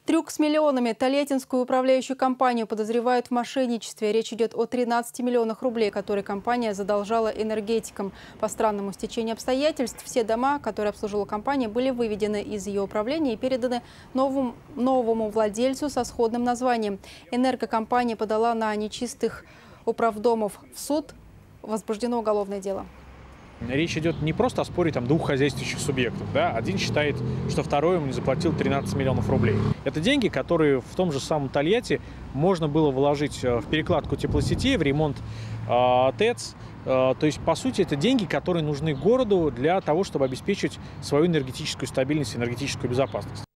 Трюк с миллионами. Тольяттинскую управляющую компанию подозревают в мошенничестве. Речь идет о 13 миллионах рублей, которые компания задолжала энергетикам. По странному стечению обстоятельств все дома, которые обслуживала компания, были выведены из ее управления и переданы новому владельцу со сходным названием. Энергокомпания подала на нечистых управдомов в суд. Возбуждено уголовное дело. Речь идет не просто о споре двух хозяйствующих субъектов. Да? Один считает, что второй ему не заплатил 13 миллионов рублей. Это деньги, которые в том же самом Тольятти можно было вложить в перекладку теплосетей, в ремонт ТЭЦ. То есть, по сути, это деньги, которые нужны городу для того, чтобы обеспечить свою энергетическую стабильность и энергетическую безопасность.